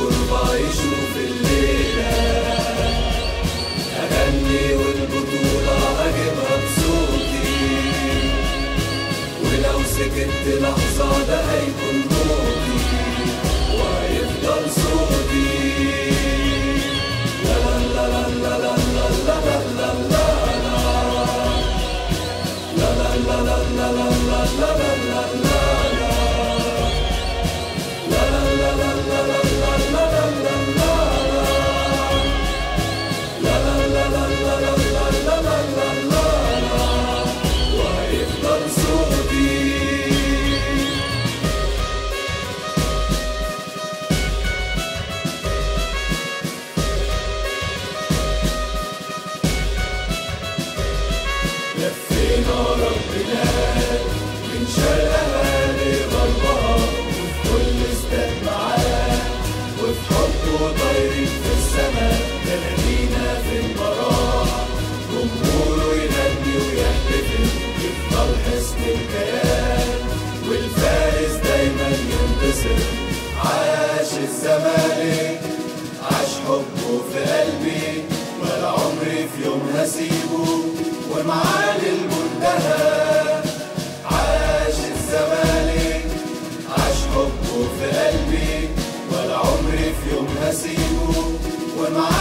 الغربة يشوف الليلة، أغني والبطولة أجيبها بصوتي، ولو سكت لحظة ده هيكون موتي وهيفضل صوتي. لا لا لا لا لا لا لا لا لا لا لا لا لا لا لا لا لا لا. لفينا ربنا من شرقها لغربها، وفي كل استاد معاه وفي حبه طايرين في السما، تلاقينا في المراح جمهوره يغني ويحتفل، يفضل حسن الكيان والفارس دايما ينتصر. عاش الزمالك عاش حبه في قلبي، ولا عمري في يوم هسيبه ومعالي المنتهى. عاش الزمالك عاش حبه في قلبي، ولا عمري في يوم هسيبه ومعالي